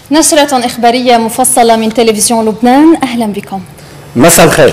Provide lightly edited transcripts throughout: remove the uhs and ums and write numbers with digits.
نشرة إخبارية مفصلة من تلفزيون لبنان، أهلا بكم. مساء الخير.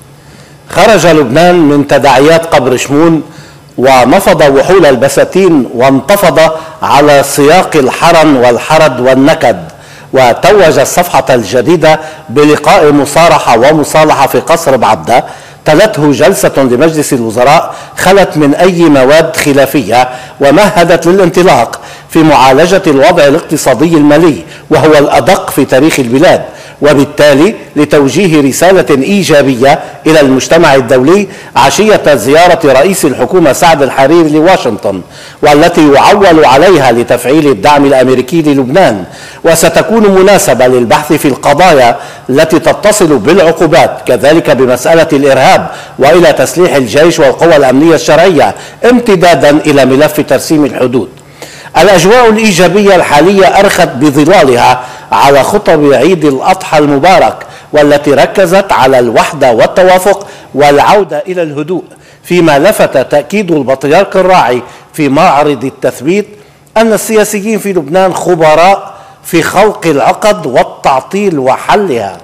خرج لبنان من تداعيات قبر شمون ونفض وحول البساتين وانتفض على سياق الحرن والحرد والنكد، وتوج الصفحة الجديدة بلقاء مصارحة ومصالحة في قصر بعبدة تلته جلسة لمجلس الوزراء خلت من أي مواد خلافية ومهدت للانطلاق في معالجة الوضع الاقتصادي المالي وهو الأدق في تاريخ البلاد، وبالتالي لتوجيه رسالة إيجابية إلى المجتمع الدولي عشية زيارة رئيس الحكومة سعد الحريري لواشنطن، والتي يعول عليها لتفعيل الدعم الأمريكي للبنان، وستكون مناسبة للبحث في القضايا التي تتصل بالعقوبات، كذلك بمسألة الإرهاب وإلى تسليح الجيش والقوى الأمنية الشرعية، امتدادا إلى ملف ترسيم الحدود. الأجواء الإيجابية الحالية أرخت بظلالها على خطب عيد الأضحى المبارك، والتي ركزت على الوحدة والتوافق والعودة إلى الهدوء، فيما لفت تأكيد البطريرك الراعي في معرض التثبيت أن السياسيين في لبنان خبراء في خلق العقد والتعطيل وحلها.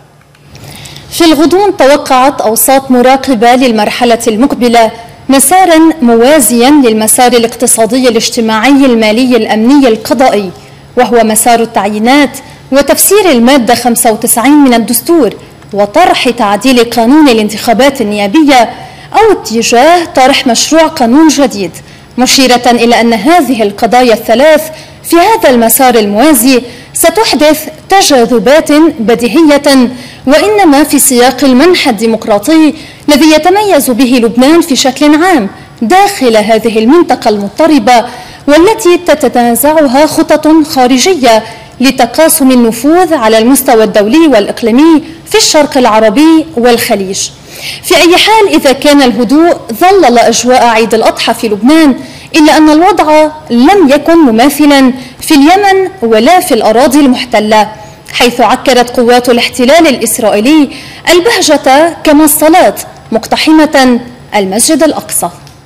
في الغضون توقعت أوساط مراقبة للمرحلة المقبلة مسارا موازيا للمسار الاقتصادي الاجتماعي المالي الأمني القضائي، وهو مسار التعيينات وتفسير المادة 95 من الدستور وطرح تعديل قانون الانتخابات النيابية، أو اتجاه طرح مشروع قانون جديد، مشيرة إلى أن هذه القضايا الثلاث في هذا المسار الموازي ستحدث تجاذبات بديهية، وإنما في سياق المنح الديمقراطي الذي يتميز به لبنان في شكل عام داخل هذه المنطقة المضطربة، والتي تتنازعها خطط خارجية لتقاسم النفوذ على المستوى الدولي والإقليمي في الشرق العربي والخليج. في أي حال، إذا كان الهدوء ظلل أجواء عيد الأضحى في لبنان، إلا أن الوضع لم يكن مماثلا في اليمن ولا في الأراضي المحتلة، حيث عكرت قوات الاحتلال الإسرائيلي البهجة كما الصلاة، مقتحمة المسجد الأقصى.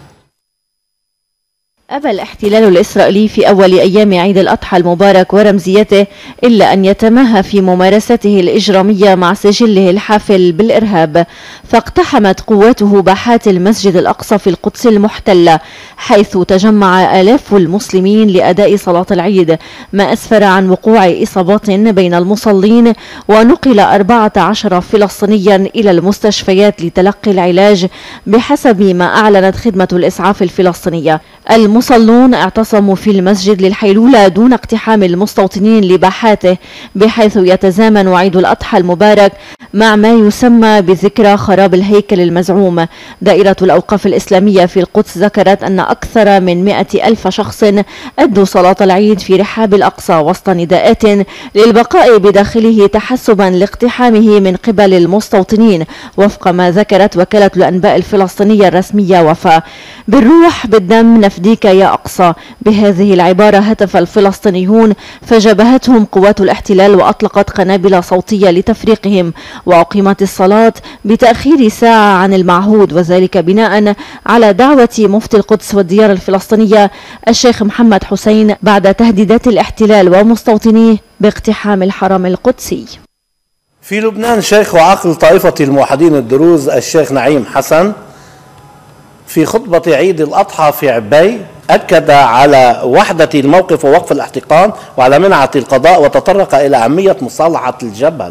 أبى الاحتلال الإسرائيلي في أول أيام عيد الأضحى المبارك ورمزيته إلا أن يتماهى في ممارسته الإجرامية مع سجله الحافل بالإرهاب، فاقتحمت قواته باحات المسجد الأقصى في القدس المحتلة، حيث تجمع آلاف المسلمين لأداء صلاة العيد، ما أسفر عن وقوع إصابات بين المصلين، ونقل 14 فلسطينيا إلى المستشفيات لتلقي العلاج بحسب ما أعلنت خدمة الإسعاف الفلسطينية. المصلون اعتصموا في المسجد للحيلولة دون اقتحام المستوطنين لباحاته، بحيث يتزامن عيد الأضحى المبارك مع ما يسمى بذكرى خراب الهيكل المزعوم. دائرة الأوقاف الإسلامية في القدس ذكرت أن أكثر من 100,000 شخص أدوا صلاة العيد في رحاب الأقصى وسط نداءات للبقاء بداخله تحسبا لاقتحامه من قبل المستوطنين، وفق ما ذكرت وكالة الأنباء الفلسطينية الرسمية وفاء. بالروح بالدم نفديك يا أقصى، بهذه العبارة هتف الفلسطينيون، فجبهتهم قوات الاحتلال وأطلقت قنابل صوتية لتفريقهم، وأقيمت الصلاة بتأخير ساعة عن المعهود، وذلك بناء على دعوة مفتي القدس والديار الفلسطينية الشيخ محمد حسين بعد تهديدات الاحتلال ومستوطنيه باقتحام الحرم القدسي. في لبنان شيخ وعقل طائفة الموحدين الدروز الشيخ نعيم حسن في خطبة عيد الأضحى في عباي أكد على وحدة الموقف ووقف الاحتقان وعلى منعة القضاء، وتطرق إلى أهمية مصالحة الجبل.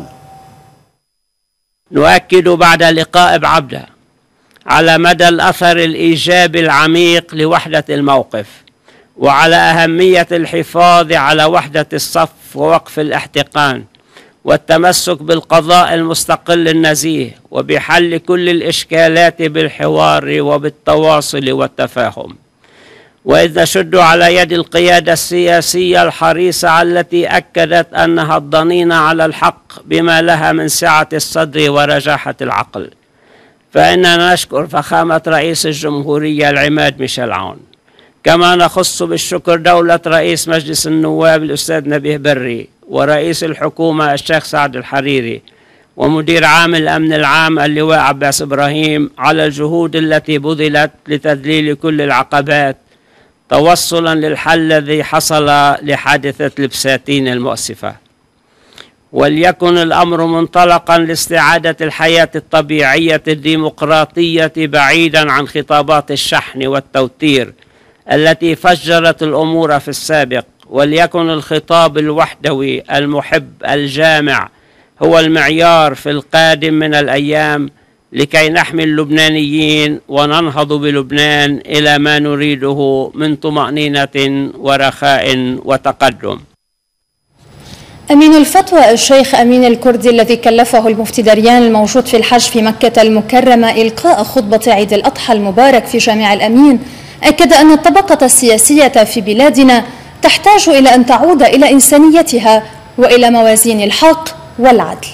نؤكد بعد لقاء بعبدة على مدى الأثر الإيجابي العميق لوحدة الموقف، وعلى أهمية الحفاظ على وحدة الصف ووقف الاحتقان والتمسك بالقضاء المستقل النزيه، وبحل كل الإشكالات بالحوار وبالتواصل والتفاهم. وإذ نشد على يد القيادة السياسية الحريصة التي أكدت أنها الضنينة على الحق بما لها من سعة الصدر ورجاحة العقل، فإننا نشكر فخامة رئيس الجمهورية العماد ميشيل عون. كما نخص بالشكر دولة رئيس مجلس النواب الأستاذ نبيه بري، ورئيس الحكومة الشيخ سعد الحريري، ومدير عام الأمن العام اللواء عباس إبراهيم على الجهود التي بذلت لتذليل كل العقبات توصلا للحل الذي حصل لحادثة البساتين المؤسفة. وليكن الأمر منطلقا لاستعادة الحياة الطبيعية الديمقراطية بعيدا عن خطابات الشحن والتوتير التي فجرت الأمور في السابق، وليكن الخطاب الوحدوي المحب الجامع هو المعيار في القادم من الأيام لكي نحمي اللبنانيين وننهض بلبنان إلى ما نريده من طمأنينة ورخاء وتقدم. أمين الفتوى الشيخ أمين الكردي الذي كلفه المفتي دريان الموجود في الحج في مكة المكرمة إلقاء خطبة عيد الأضحى المبارك في جامع الأمين أكد أن الطبقة السياسية في بلادنا تحتاج إلى أن تعود إلى إنسانيتها وإلى موازين الحق والعدل.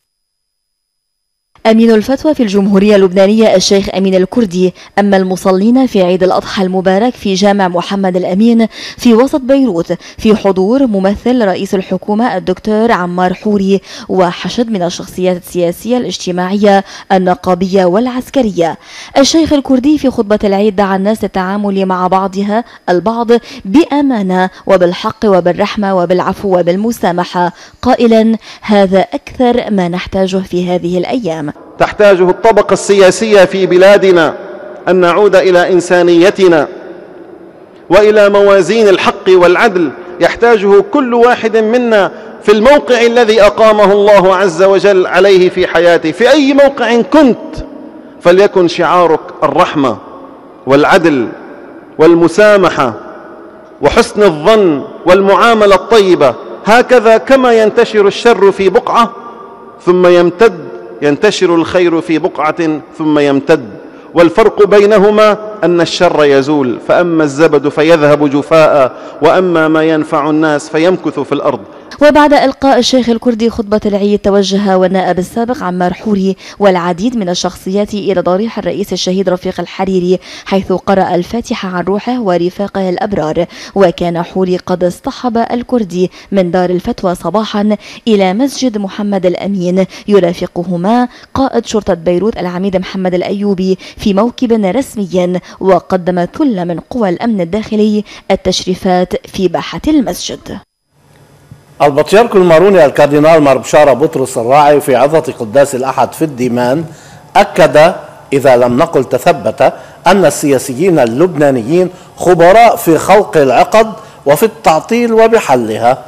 أمين الفتوى في الجمهورية اللبنانية الشيخ أمين الكردي أما المصلين في عيد الأضحى المبارك في جامع محمد الأمين في وسط بيروت في حضور ممثل رئيس الحكومة الدكتور عمار حوري وحشد من الشخصيات السياسية الاجتماعية النقابية والعسكرية. الشيخ الكردي في خطبة العيد دعا الناس للتعامل مع بعضها البعض بأمانة وبالحق وبالرحمة وبالعفو وبالمسامحة قائلا هذا أكثر ما نحتاجه في هذه الأيام. تحتاجه الطبقة السياسية في بلادنا أن نعود إلى إنسانيتنا وإلى موازين الحق والعدل، يحتاجه كل واحد منا في الموقع الذي أقامه الله عز وجل عليه في حياته. في أي موقع كنت فليكن شعارك الرحمة والعدل والمسامحة وحسن الظن والمعاملة الطيبة. هكذا كما ينتشر الشر في بقعة ثم يمتد، ينتشر الخير في بقعة ثم يمتد، والفرق بينهما أن الشر يزول، فأما الزبد فيذهب جفاء وأما ما ينفع الناس فيمكث في الأرض. وبعد إلقاء الشيخ الكردي خطبة العيد توجه والنائب السابق عمار حوري والعديد من الشخصيات إلى ضريح الرئيس الشهيد رفيق الحريري حيث قرأ الفاتحة عن روحه ورفاقه الأبرار. وكان حوري قد اصطحب الكردي من دار الفتوى صباحا إلى مسجد محمد الأمين يرافقهما قائد شرطة بيروت العميد محمد الأيوبي في موكب رسمي، وقدم ثلة من قوى الأمن الداخلي التشريفات في باحة المسجد. البطريرك الماروني الكاردينال مار بشارة بطرس الراعي في عظة قداس الأحد في الديمان أكد إذا لم نقل تثبت أن السياسيين اللبنانيين خبراء في خلق العقد وفي التعطيل وبحلها.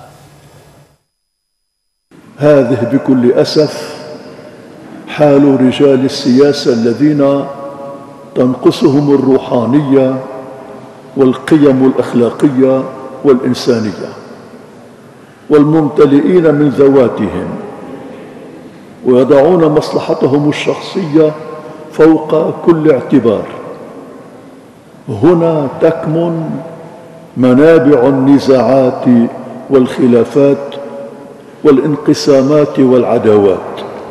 هذه بكل أسف حال رجال السياسة الذين تنقصهم الروحانية والقيم الأخلاقية والإنسانية، والممتلئين من ذواتهم ويضعون مصلحتهم الشخصية فوق كل اعتبار. هنا تكمن منابع النزاعات والخلافات والانقسامات والعداوات.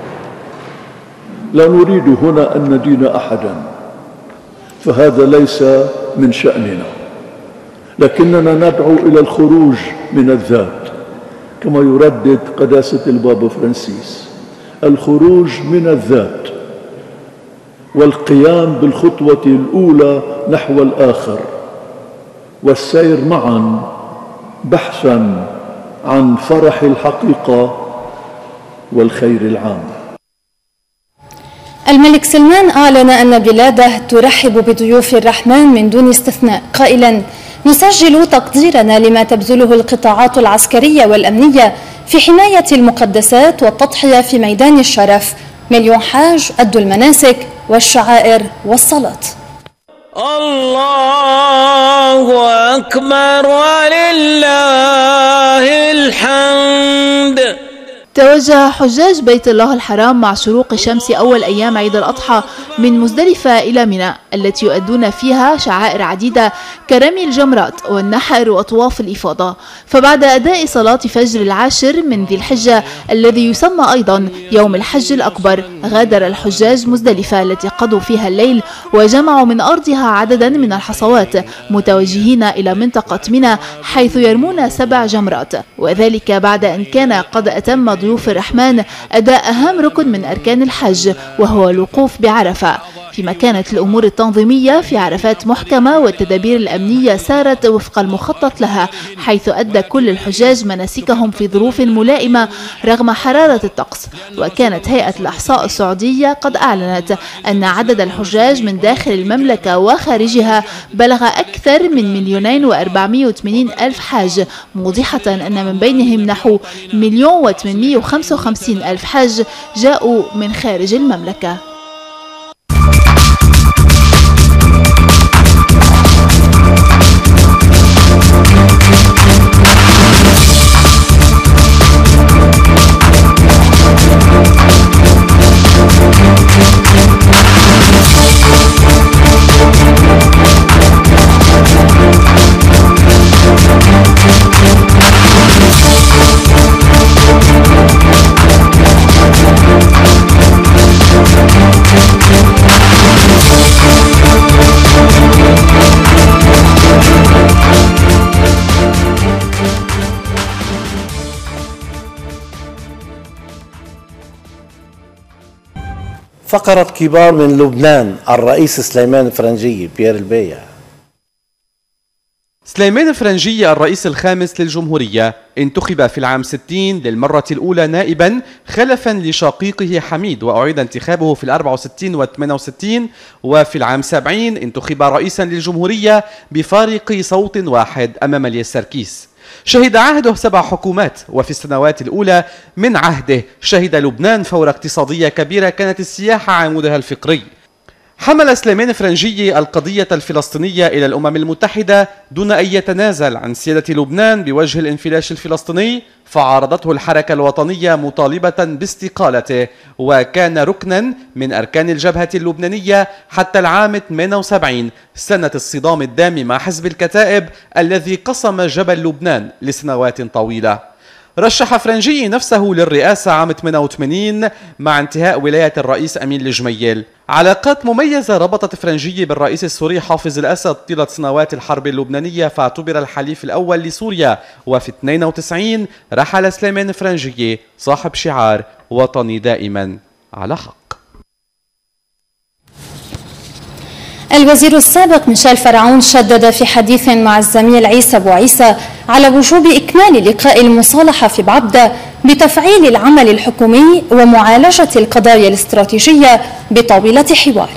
لا نريد هنا أن ندين أحدا، فهذا ليس من شأننا، لكننا ندعو إلى الخروج من الذات كما يردد قداسة البابا فرانسيس، الخروج من الذات والقيام بالخطوة الأولى نحو الآخر والسير معا بحثا عن فرح الحقيقة والخير العام. الملك سلمان أعلن أن بلاده ترحب بضيوف الرحمن من دون استثناء قائلا نسجل تقديرنا لما تبذله القطاعات العسكرية والأمنية في حماية المقدسات والتضحية في ميدان الشرف. مليون حاج أدوا المناسك والشعائر والصلاة. الله أكبر ولله الحمد. توجه حجاج بيت الله الحرام مع شروق شمس أول أيام عيد الأضحى من مزدلفة إلى منى التي يؤدون فيها شعائر عديدة كرمي الجمرات والنحر وطواف الإفاضة. فبعد أداء صلاة فجر العاشر من ذي الحجة الذي يسمى أيضا يوم الحج الأكبر غادر الحجاج مزدلفة التي قضوا فيها الليل وجمعوا من أرضها عددا من الحصوات متوجهين إلى منطقة منى حيث يرمون 7 جمرات، وذلك بعد أن كان قد أتم ضيوف ضيوف الرحمن أداء أهم ركن من أركان الحج، وهو الوقوف بعرفة، فيما كانت الأمور التنظيمية في عرفات محكمة والتدابير الأمنية سارت وفق المخطط لها، حيث أدى كل الحجاج مناسكهم في ظروف ملائمة رغم حرارة الطقس. وكانت هيئة الإحصاء السعودية قد أعلنت أن عدد الحجاج من داخل المملكة وخارجها بلغ أكثر من 2,480,000 حاج، موضحة أن من بينهم نحو 1,855,000 حاج جاءوا من خارج المملكة. فقرة كبار من لبنان الرئيس سليمان الفرنجية بيير البايع. سليمان الفرنجية الرئيس الخامس للجمهورية انتخب في العام 60 للمرة الأولى نائبا خلفا لشقيقه حميد، وأعيد انتخابه في 64 و 68، وفي العام 70 انتخب رئيسا للجمهورية بفارق صوت واحد أمام اليساركيس. شهد عهده 7 حكومات، وفي السنوات الأولى من عهده شهد لبنان فورة اقتصادية كبيرة كانت السياحة عمودها الفقري. حمل سليمان الفرنجية القضية الفلسطينية إلى الأمم المتحدة دون أن يتنازل عن سيادة لبنان بوجه الانفلاش الفلسطيني، فعارضته الحركة الوطنية مطالبة باستقالته، وكان ركنا من أركان الجبهة اللبنانية حتى العام 78 سنة الصدام الدامي مع حزب الكتائب الذي قسم جبل لبنان لسنوات طويلة. رشح فرنجي نفسه للرئاسة عام 88 مع انتهاء ولاية الرئيس أمين الجميل. علاقات مميزة ربطت فرنجي بالرئيس السوري حافظ الأسد طيلة سنوات الحرب اللبنانية، فاعتبر الحليف الأول لسوريا. وفي 92 رحل سليمان فرنجي صاحب شعار وطني دائما على حق. الوزير السابق ميشيل فرعون شدد في حديث مع الزميل عيسى أبو عيسى على وجوب إكمال لقاء المصالحة في بعبدة بتفعيل العمل الحكومي ومعالجة القضايا الاستراتيجية بطاولة حوار.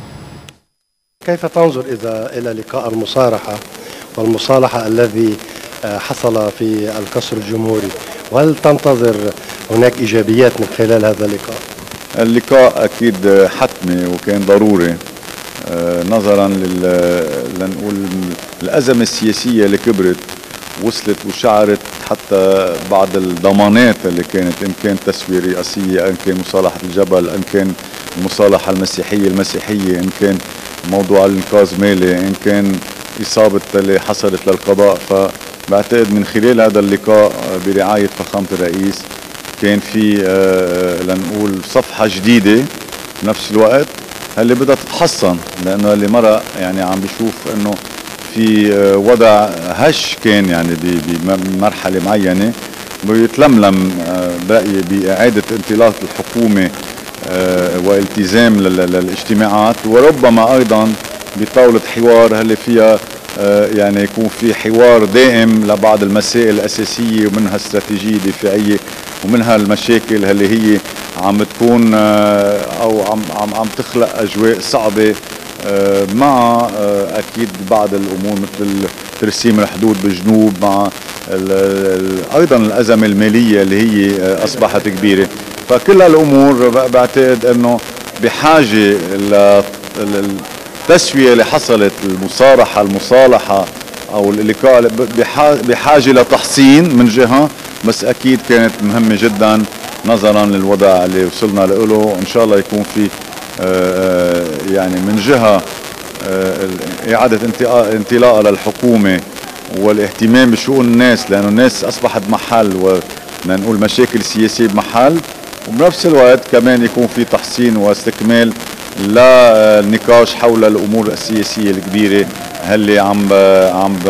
كيف تنظر إلى لقاء المصارحة والمصالحة الذي حصل في القصر الجمهوري، وهل تنتظر هناك إيجابيات من خلال هذا اللقاء؟ اللقاء أكيد حتمي وكان ضروري نظرا لنقول الأزمة السياسية اللي كبرت وصلت وشعرت حتى بعض الضمانات اللي كانت، إن كان تسوية رئاسية، إن كان مصالحة الجبل، إن كان المصالحة المسيحية، إن كان موضوع الإنقاذ مالي، إن كان إصابة اللي حصلت للقضاء. فبعتقد من خلال هذا اللقاء برعاية فخامة الرئيس كان في لنقول صفحة جديدة بنفس الوقت اللي بدها تتحسن، لأنه اللي مرة يعني عم بيشوف إنه في وضع هش كان يعني بمرحلة معينة بيتلملم برأيي بإعادة انطلاق الحكومة والتزام للاجتماعات، وربما أيضا بطاولة حوار اللي فيها يعني يكون في حوار دائم لبعض المسائل الأساسية ومنها استراتيجية دفاعية ومنها المشاكل اللي هي عم تكون أو عم تخلق أجواء صعبة مع أكيد بعض الأمور مثل ترسيم الحدود بالجنوب، مع أيضا الأزمة المالية اللي هي أصبحت كبيرة. فكل هالأمور بعتقد أنه بحاجة للتسوية اللي حصلت، المصالحة أو اللقاء بحاجة لتحسين من جهة، بس أكيد كانت مهمة جدا نظرا للوضع اللي وصلنا له. إن شاء الله يكون في يعني من جهة إعادة انطلاقها للحكومة والاهتمام بشؤون الناس، لأنه الناس أصبحت محل ونقول مشاكل سياسية بمحل، وبنفس الوقت كمان يكون في تحسين واستكمال للنقاش حول الأمور السياسية الكبيرة اللي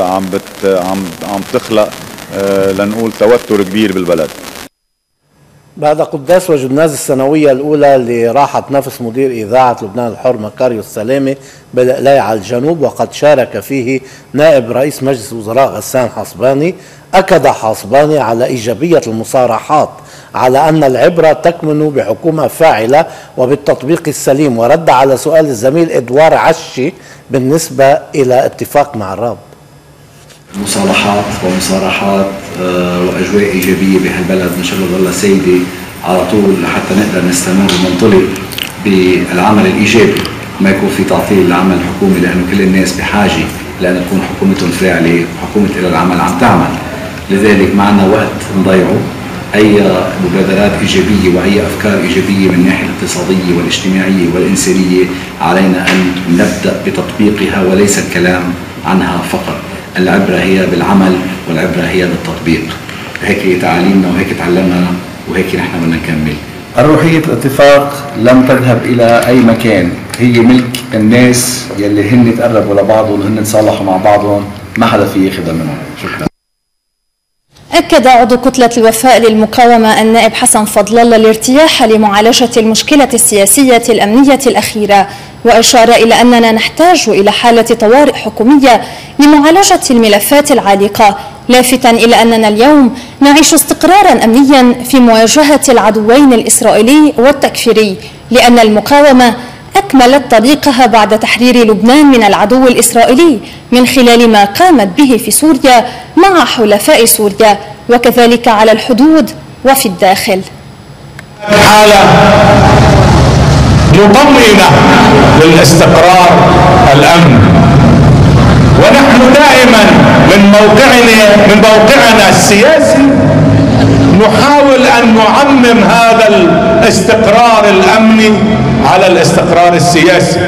عم تخلق لنقول توتر كبير بالبلد. بعد قداس وجناز السنوية الأولى لراحة نفس مدير إذاعة لبنان الحر مكاريو السلامة بالقلاية على الجنوب، وقد شارك فيه نائب رئيس مجلس وزراء غسان حصباني، أكد حصباني على إيجابية المصارحات على أن العبرة تكمن بحكومة فاعلة وبالتطبيق السليم، ورد على سؤال الزميل إدوار عشي بالنسبة إلى اتفاق مع الراب. مصالحات ومصارحات واجواء ايجابيه بهالبلد ان شاء الله تضلها سيده على طول لحتى نقدر نستمر وننطلق بالعمل الايجابي، ما يكون في تعطيل للعمل الحكومي، لانه كل الناس بحاجه لان تكون حكومتهم فاعله وحكومه الى العمل عم تعمل. لذلك ما عندنا وقت نضيعه. اي مبادرات ايجابيه واي افكار ايجابيه من الناحيه الاقتصاديه والاجتماعيه والانسانيه علينا ان نبدا بتطبيقها وليس الكلام عنها فقط. العبرة هي بالعمل والعبرة هي بالتطبيق. هيك تعاليمنا وهيك تعلمنا وهيك نحن بدنا نكمل. روحية الاتفاق لم تذهب إلى أي مكان، هي ملك الناس يلي هن تقربوا لبعضهم وهن تصالحوا مع بعضهم، ما حدا في ياخذها منهم. شكرا. أكد عضو كتلة الوفاء للمقاومة النائب حسن فضل الله الارتياح لمعالجة المشكلة السياسية الأمنية الأخيرة، وأشار إلى أننا نحتاج إلى حالة طوارئ حكومية لمعالجة الملفات العالقة، لافتا إلى أننا اليوم نعيش استقرارا أمنيا في مواجهة العدوين الإسرائيلي والتكفيري، لأن المقاومة أكملت طريقها بعد تحرير لبنان من العدو الإسرائيلي من خلال ما قامت به في سوريا مع حلفاء سوريا، وكذلك على الحدود وفي الداخل. حالة مطمئنة للاستقرار الأمن، ونحن دائما من موقعنا السياسي نحاول أن نعمم هذا الاستقرار الأمني على الاستقرار السياسي،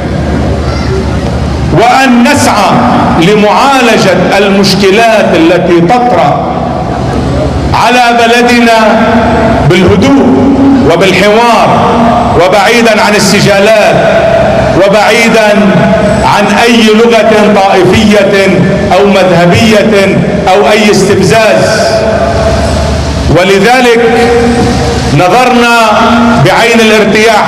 وأن نسعى لمعالجة المشكلات التي تطرأ على بلدنا بالهدوء وبالحوار، وبعيدا عن السجالات، وبعيدا عن أي لغة طائفية أو مذهبية أو أي استفزاز. ولذلك نظرنا بعين الارتياح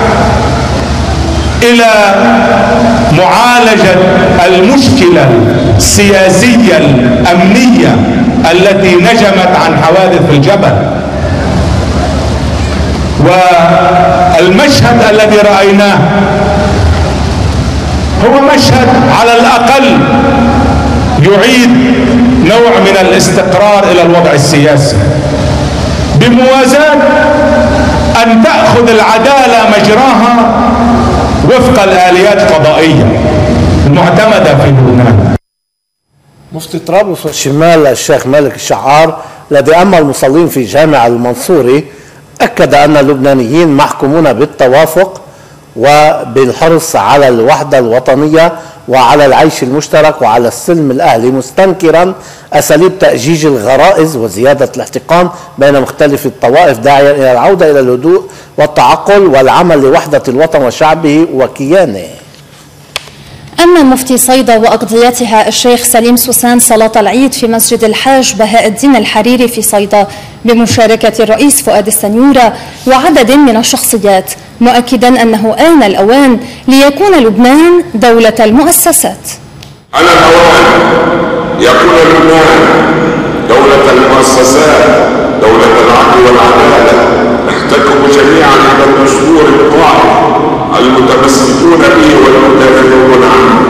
إلى معالجة المشكلة السياسية الأمنية التي نجمت عن حوادث الجبل. والمشهد الذي رأيناه هو مشهد على الأقل يعيد نوع من الاستقرار إلى الوضع السياسي، بموازاة أن تأخذ العدالة مجراها وفق الآليات القضائية المعتمدة في لبنان. مفتي طرابلس والشمال الشيخ مالك الشعار الذي أما المصلين في جامع المنصوري أكد أن اللبنانيين محكومون بالتوافق وبالحرص على الوحدة الوطنية وعلى العيش المشترك وعلى السلم الأهلي، مستنكرا أساليب تأجيج الغرائز وزيادة الاحتقان بين مختلف الطوائف، داعيا إلى العودة إلى الهدوء والتعقل والعمل لوحدة الوطن وشعبه وكيانه. أما مفتي صيدا وأقضيتها الشيخ سليم سوسان صلاة العيد في مسجد الحاج بهاء الدين الحريري في صيدا بمشاركة الرئيس فؤاد السنيورة وعدد من الشخصيات، مؤكدا أنه آن الأوان ليكون لبنان دولة المؤسسات. آن الأوان يكون لبنان دولة المؤسسات، دولة العدل والعدالة، نحتكم جميعا إلى الدستور القائم المتمسكون به والمدافعون عنه،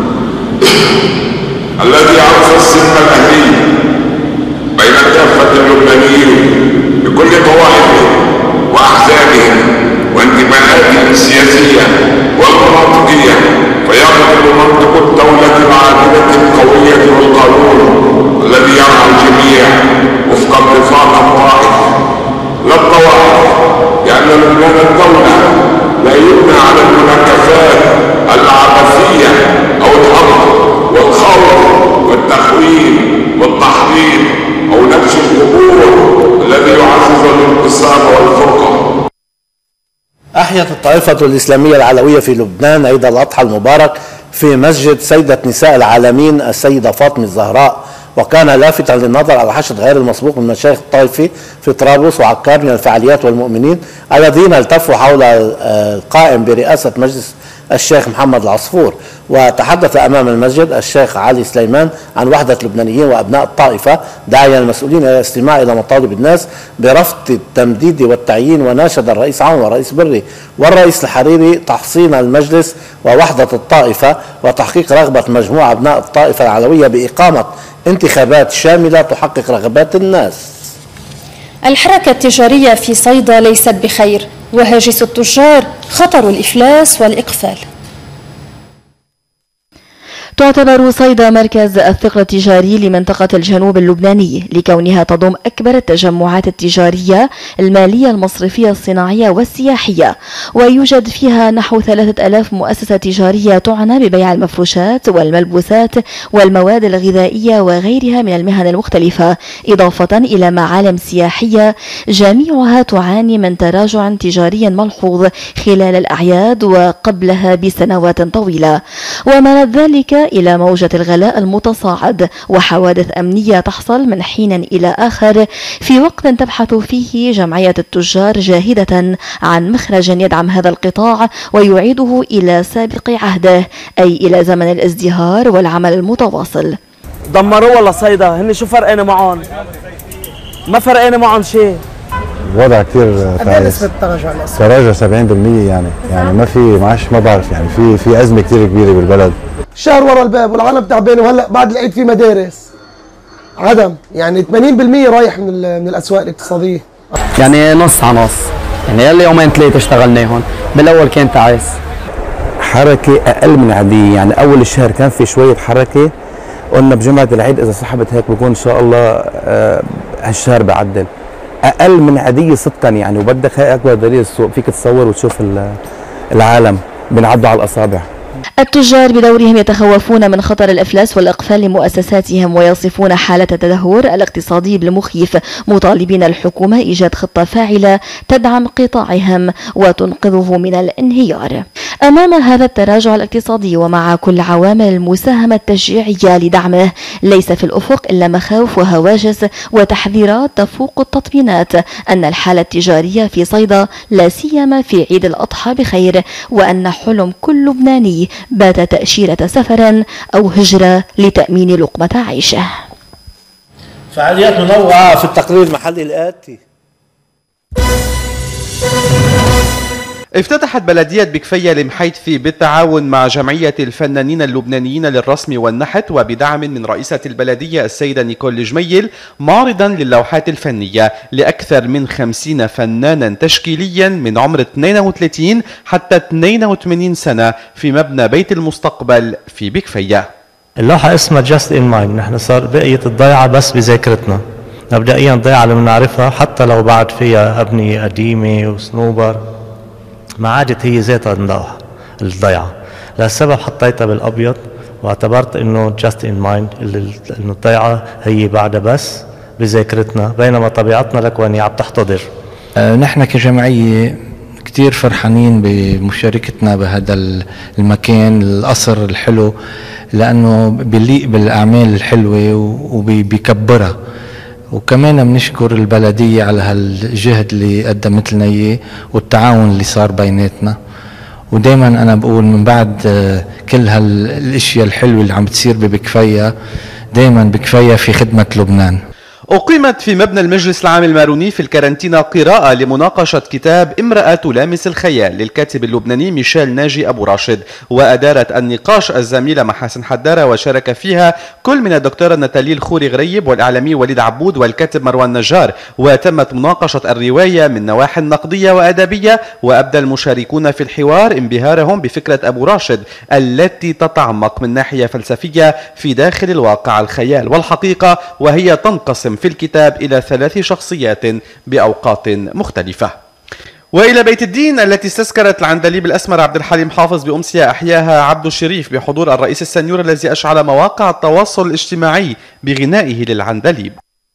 الذي عرف السلم الأهلي بين كافة اللبنانيين بكل طوائفهم وأحزابهم وانتماءاتهم السياسية والمناطقية، فيغلب منطق الدولة العادلة القوية والقانون الذي يرعى الجميع وفق اتفاق طائف لا الطوائف، لأن لبنان الدولة لا يبنى على المناكفات العبثية أو الحرب والخوف والتخويف والتحريض أو نبش القبور الذي يعزز الانقسام والفرقة. أحيت الطائفة الإسلامية العلوية في لبنان عيد الأضحى المبارك في مسجد سيدة نساء العالمين السيدة فاطمة الزهراء وكان لافتا للنظر على حشد غير المسبوق من مشايخ الطائفة في طرابلس وعكار من الفعاليات والمؤمنين الذين التفوا حول القائم برئاسة مجلس الشيخ محمد العصفور. وتحدث أمام المسجد الشيخ علي سليمان عن وحدة اللبنانيين وأبناء الطائفة، داعيا المسؤولين إلى الاستماع إلى مطالب الناس برفض التمديد والتعيين، وناشد الرئيس عون والرئيس بري والرئيس الحريري تحصين المجلس ووحدة الطائفة وتحقيق رغبة مجموعة أبناء الطائفة العلوية بإقامة انتخابات شاملة تحقق رغبات الناس. الحركة التجارية في صيدا ليست بخير، وهاجس التجار خطر الإفلاس والإقفال. تعتبر صيدا مركز الثقل التجاري لمنطقة الجنوب اللبناني لكونها تضم أكبر التجمعات التجارية المالية المصرفية الصناعية والسياحية، ويوجد فيها نحو 3000 مؤسسة تجارية تعنى ببيع المفروشات والملبوسات والمواد الغذائية وغيرها من المهن المختلفة، إضافة إلى معالم سياحية جميعها تعاني من تراجع تجاري ملحوظ خلال الأعياد وقبلها بسنوات طويلة، وما ذلك إلى موجة الغلاء المتصاعد وحوادث أمنية تحصل من حين إلى آخر، في وقت تبحث فيه جمعية التجار جاهدة عن مخرج يدعم هذا القطاع ويعيده إلى سابق عهده، أي إلى زمن الازدهار والعمل المتواصل. دمروا والله صيدا، هن شو فرقنا معهم؟ ما فرقنا معهم شيء. الوضع كثير تعيس. تراجع 70% يعني ما عادش ما بعرف، يعني في ازمه كثير كبيره بالبلد. شهر ورا الباب والعالم تعبانه، وهلا بعد العيد في مدارس عدم، يعني 80% رايح من الاسواق الاقتصاديه. يعني نص على نص، يعني يلي يومين ثلاثه اشتغلناهم، بالاول كان تعيس. حركه اقل من عاديه، يعني اول الشهر كان في شويه حركه، قلنا بجمعه العيد اذا سحبت هيك بكون ان شاء الله هالشهر بعدل. اقل من عاديه صدقا يعني، وبدك هاي اكبر دليل السوق، فيك تصور وتشوف العالم بنعدوا على الاصابع. التجار بدورهم يتخوفون من خطر الإفلاس والإقفال لمؤسساتهم، ويصفون حالة التدهور الاقتصادي بالمخيف، مطالبين الحكومة إيجاد خطة فاعلة تدعم قطاعهم وتنقذه من الانهيار. أمام هذا التراجع الاقتصادي ومع كل عوامل المساهمة التشجيعية لدعمه، ليس في الأفق إلا مخاوف وهواجس وتحذيرات تفوق التطمينات أن الحالة التجارية في صيدا لا سيما في عيد الأضحى بخير، وأن حلم كل لبناني بات تأشيرة سفر أو هجرة لتأمين لقمة عيشه. فعاليات منوعة في التقرير المحلي الآتي. افتتحت بلدية بكفية المحيثي بالتعاون مع جمعية الفنانين اللبنانيين للرسم والنحت وبدعم من رئيسة البلدية السيدة نيكول جميل معرضا للوحات الفنية لأكثر من 50 فنانا تشكيليا من عمر 32 حتى 82 سنة في مبنى بيت المستقبل في بكفية. اللوحة اسمها Just in Mind، نحن صار بقية الضيعة بس بذاكرتنا، مبدئيا الضيعة اللي بنعرفها حتى لو بعد فيها أبنية قديمة وصنوبر ما عادت هي ذاتها الضيعة، لهالسبب حطيتها بالأبيض واعتبرت إنه Just in Mind، إنه الضيعة هي بعدها بس بذاكرتنا، بينما طبيعتنا لكوانية عم تحتضر. نحن كجمعية كتير فرحانين بمشاركتنا بهذا المكان، القصر الحلو، لأنه بيليق بالأعمال الحلوة وبيكبرها، وكمان بنشكر البلدية على هالجهد اللي قدمت لنا اياه والتعاون اللي صار بيناتنا. ودايما انا بقول من بعد كل هالاشياء الحلوة اللي عم بتصير ببكفية، دايما بكفية في خدمة لبنان. أقيمت في مبنى المجلس العام الماروني في الكارنتينا قراءة لمناقشة كتاب امرأة تلامس الخيال للكاتب اللبناني ميشيل ناجي أبو راشد، وأدارت النقاش الزميلة محاسن حدارة، وشارك فيها كل من الدكتورة ناتالي الخوري غريب والإعلامي وليد عبود والكاتب مروان نجار، وتمت مناقشة الرواية من نواحي نقدية وأدبية، وأبدى المشاركون في الحوار انبهارهم بفكرة أبو راشد التي تتعمق من ناحية فلسفية في داخل الواقع الخيال والحقيقة، وهي تنقسم في الكتاب إلى 3 شخصيات بأوقات مختلفة. وإلى بيت الدين التي استذكرت العندليب الأسمر عبد الحليم حافظ بأمسية أحياها عبد الشريف بحضور الرئيس السنيور الذي أشعل مواقع التواصل الاجتماعي بغنائه للعندليب.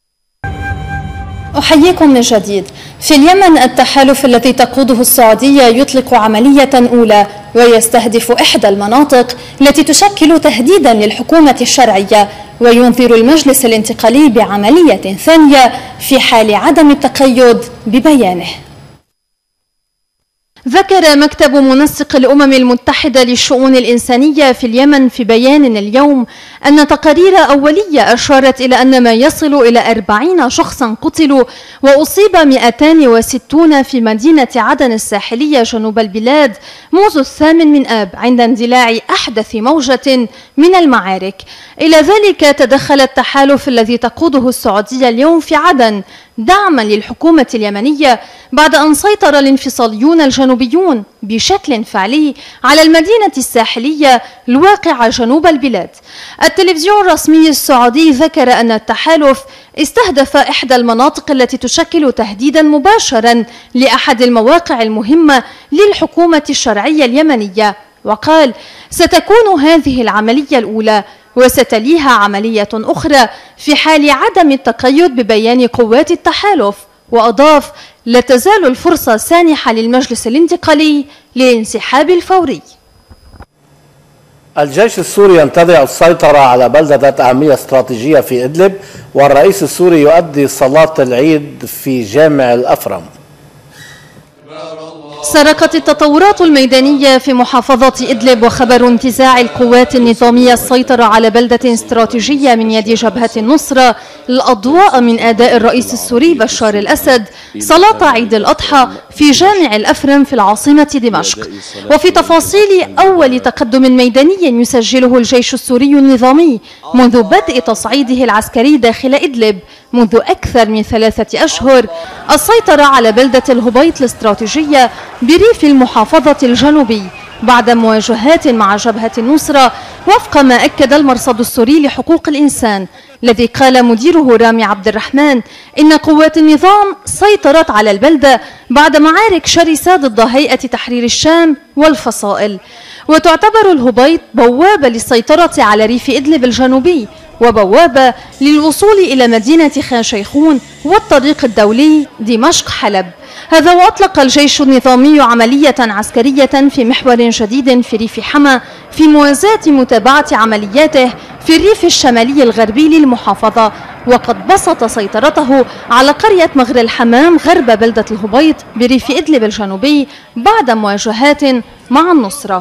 أحييكم من جديد. في اليمن التحالف الذي تقوده السعودية يطلق عملية أولى ويستهدف إحدى المناطق التي تشكل تهديدا للحكومة الشرعية وينذر المجلس الانتقالي بعملية ثانية في حال عدم التقيد ببيانه. ذكر مكتب منسق الأمم المتحدة للشؤون الإنسانية في اليمن في بيان اليوم أن تقارير أولية أشارت إلى أن ما يصل إلى 40 شخصا قتلوا وأصيب 260 في مدينة عدن الساحلية جنوب البلاد منذ 8 آب عند اندلاع أحدث موجة من المعارك. إلى ذلك تدخل التحالف الذي تقوده السعودية اليوم في عدن دعما للحكومة اليمنية بعد أن سيطر الانفصاليون الجنوبيون بشكل فعلي على المدينة الساحلية الواقعة جنوب البلاد. التلفزيون الرسمي السعودي ذكر أن التحالف استهدف إحدى المناطق التي تشكل تهديدا مباشرا لأحد المواقع المهمة للحكومة الشرعية اليمنية، وقال: ستكون هذه العملية الأولى وستليها عملية أخرى في حال عدم التقيد ببيان قوات التحالف. وأضاف: لا تزال الفرصة سانحة للمجلس الانتقالي للانسحاب الفوري. الجيش السوري ينتزع السيطرة على بلدة ذات أهمية استراتيجية في إدلب، والرئيس السوري يؤدي صلاة العيد في جامع الأفرم. سرقت التطورات الميدانية في محافظة إدلب وخبر انتزاع القوات النظامية السيطرة على بلدة استراتيجية من يد جبهة النصرة الأضواء من أداء الرئيس السوري بشار الأسد صلاة عيد الأضحى في جامع الأفرم في العاصمة دمشق. وفي تفاصيل أول تقدم ميداني يسجله الجيش السوري النظامي منذ بدء تصعيده العسكري داخل إدلب منذ أكثر من 3 أشهر، السيطرة على بلدة الهبيط الاستراتيجية بريف المحافظة الجنوبي بعد مواجهات مع جبهة النصرة، وفق ما أكد المرصد السوري لحقوق الإنسان الذي قال مديره رامي عبد الرحمن إن قوات النظام سيطرت على البلدة بعد معارك شرسة ضد هيئة تحرير الشام والفصائل. وتعتبر الهبيط بوابة للسيطرة على ريف إدلب الجنوبي وبوابة للوصول إلى مدينة خان شيخون والطريق الدولي دمشق حلب. هذا وأطلق الجيش النظامي عملية عسكرية في محور جديد في ريف حما في موازاة متابعة عملياته في الريف الشمالي الغربي للمحافظة، وقد بسط سيطرته على قرية مغر الحمام غرب بلدة الهبيط بريف إدلب الجنوبي بعد مواجهات مع النصرة.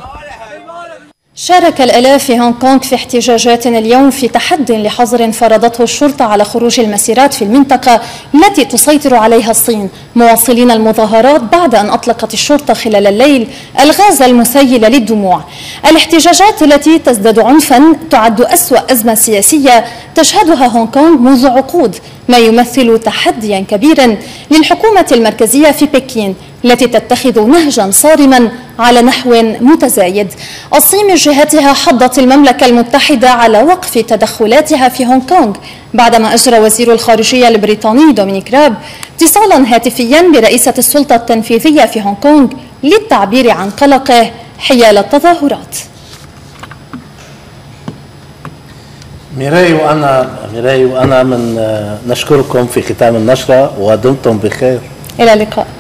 شارك الآلاف في هونغ كونغ في احتجاجات اليوم في تحد لحظر فرضته الشرطة على خروج المسيرات في المنطقة التي تسيطر عليها الصين، مواصلين المظاهرات بعد أن أطلقت الشرطة خلال الليل الغاز المسيل للدموع. الاحتجاجات التي تزداد عنفا تعد أسوأ أزمة سياسية تشهدها هونغ كونغ منذ عقود، ما يمثل تحديا كبيرا للحكومة المركزية في بكين التي تتخذ نهجا صارما على نحو متزايد. الصين من جهتها حضت المملكة المتحدة على وقف تدخلاتها في هونغ كونغ بعدما أجرى وزير الخارجية البريطاني دومينيك راب اتصالا هاتفيا برئيسة السلطة التنفيذية في هونغ كونغ للتعبير عن قلقه حيال التظاهرات. ميراي وأنا من نشكركم في ختام النشرة ودمتم بخير. إلى اللقاء.